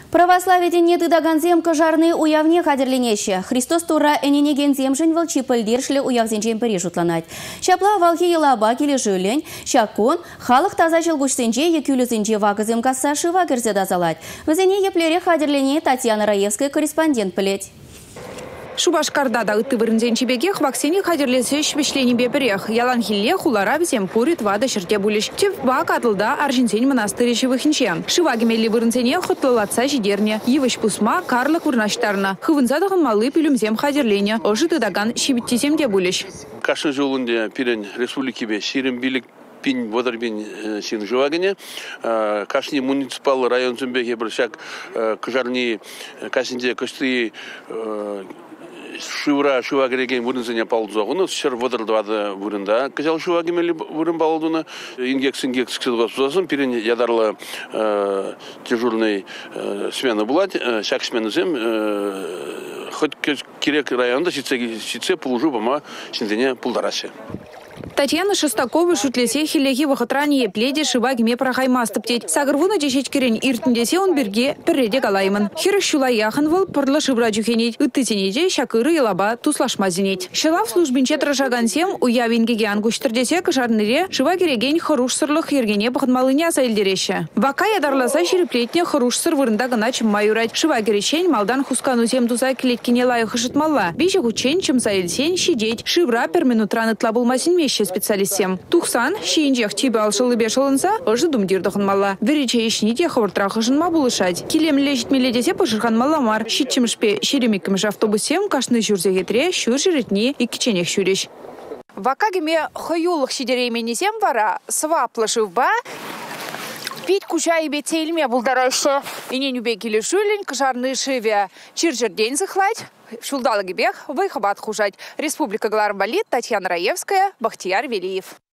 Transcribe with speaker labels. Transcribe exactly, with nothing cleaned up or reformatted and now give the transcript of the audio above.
Speaker 1: Православие не тыдаган зем кожарны уявне хадерленеще. Христос тура эненеген земжен волчи пылдершле уявзенчен пережутланать. Шапла валхи елаба келе жюлень, шакон, халық таза жылгучсенче екюлюзенче вагызем касса шива керзе дазалать. Өзене еплере хадерлене Татьяна Раевская корреспондент плеть.
Speaker 2: Шубашкарда да ыты вырынзенчебеге хваксене хадерлесе швешлени беберех. Ялан хилле хулара бізем пурит вада шерте булиш. Тев бак атылда аржинсень монастырь шивыхинче. Шивагемелли вырынзене хотлалатса жидерне. Йывыш пусма карлык урнаштарна. Хывынзадығын малы пилюмзем хадерлене. Ожы тыдаган шибиттизем де булиш.
Speaker 3: Кашын жолунде пирен республикибе ширин билик пин водорбин син жуагене. Кашни муниципал район зумбеге бір шак кожарни кашинде косты Шура шуагереген вурынзене палдзогуны шер водырдвады вурында кыжал шуагемели вурын балдуны ингекс ингекс ксылгосузасын пирен ядарлы дежурный смена булат шак сменызем хоть керек районда сице сице пулжу бама синдене пулдарасе.
Speaker 2: Татьяна Шестакова шутлесе хилеги вахатрани епледе шивагиме прохаймастып теть. Сагырвуна дешечкерен иртіндесе он берге перреде галаймын. Хиры шула яхын выл пырлы шыбра жүхенет. Үттізенеде шакыры елаба туслашма зенет. Шыла в службинче тражагансем уявингеге ангуштырдесе кышарныре шивагереген хоруш сырлых ергене бахынмалыне асайлдереше. Вака ядарласа шереплетне хоруш сыр вырында гына чымма юрать. Шивагеречен малдан хусканузем дуза келеткене лайық хышытмалла. Бежі хучен чымсайлсен шидеть. Шибра перминутраны тлабылмасин меще специалистем. Тухсан, шиинжех тибе алшылы бешылынса, ожы думдирдыхын мала. Верече ешните хавыртрахышын ма булышать. Килем лежит меледесе пожырхан маламар. Шитчимшпе шеремикімш автобусем кашны жүрзегетре шүр жіретне и киченех шүреш. Вакагеме хаюлық шидерейменесем вара сваплышыв ба. Пить кучай бетельме булдарайшы. Инен убе келе шүлін кыжарны шыве чиржерден зыхлать. Шулдалы гебех выхабат хужать. Республика Гларбалит, Татьяна Раевская, Бахтияр Велиев.